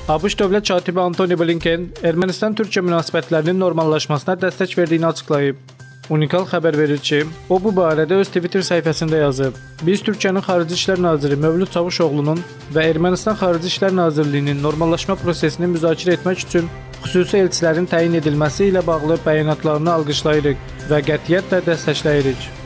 ABŞ dövlət katibi Antony Blinken Ermənistan-Türkiyə münasibətlərinin normallaşmasına dəstək verdiyini açıqlayıb. Unikal xəbər verir ki, o bu barədə öz Twitter səhifəsində yazıb. Biz Türkiyənin Xarici İşlər Naziri Mövlud Çavuşoğlunun və Ermənistan Xarici İşlər Nazirliyinin normallaşma prosesini müzakirə etmək üçün xüsusi elçilərin təyin edilməsi ilə bağlı bəyanatlarını alqışlayırıq və qətiyyətlə dəstəkləyirik.